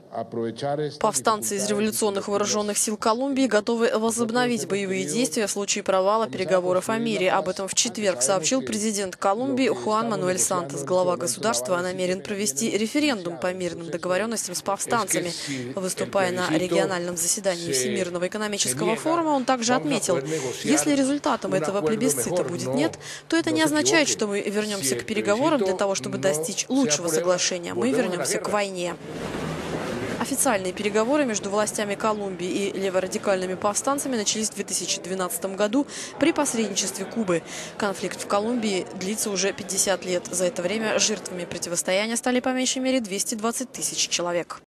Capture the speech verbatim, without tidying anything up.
Повстанцы из революционных вооруженных сил Колумбии готовы возобновить боевые действия в случае провала переговоров о мире. Об этом в четверг сообщил президент Колумбии Хуан Мануэль Сантос. Глава государства намерен провести референдум по мирным договоренностям с повстанцами. Выступая на региональном заседании Всемирного экономического форума, он также отметил, если результатом этого плебисцита будет нет, то это не означает, что мы вернемся к переговорам для того, чтобы достичь лучшего соглашения. Мы вернемся к войне. Официальные переговоры между властями Колумбии и леворадикальными повстанцами начались в две тысячи двенадцатом году при посредничестве Кубы. Конфликт в Колумбии длится уже пятьдесят лет. За это время жертвами противостояния стали по меньшей мере двести двадцать тысяч человек.